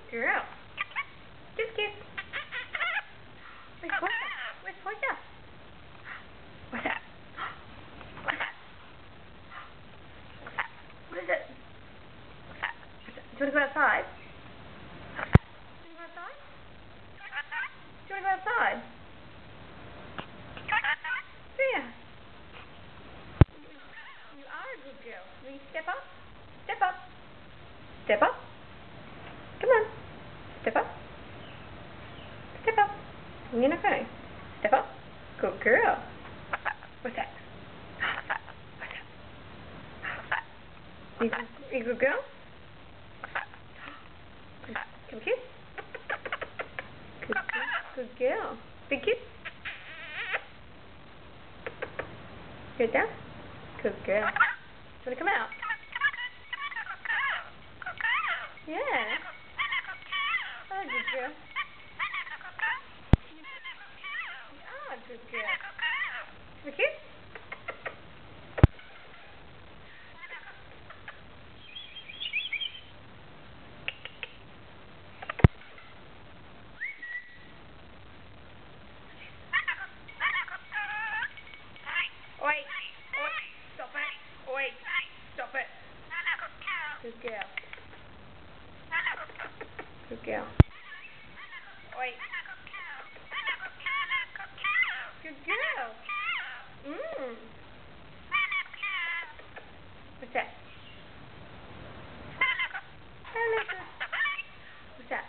girl. Just kiss. Where's Portia? Where's Portia? What's that? What's that? What is it? What's that? Do you want to go outside? Do you want to go outside? Do you want to go outside? Yeah. You are a good girl. Will you step up? Step up. Step up. Come on. Step up. Step up. You're not going. Step up. Good girl. What's that? What's that? You a good girl? Can we kiss? Good girl. Big kiss. Good down. Good girl. Do you want to come out? Yeah. Oh, good girl. Oh, good girl. Can we kiss? Oi. Stop it. Oi. Stop it. Good girl. Good girl. Oi. Good girl. What's that? What's that?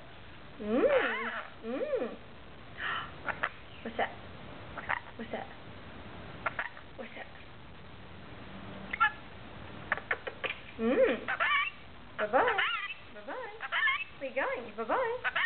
What's that? What's that? What's that? Bye-bye. Bye-bye. Where are you going? Bye-bye.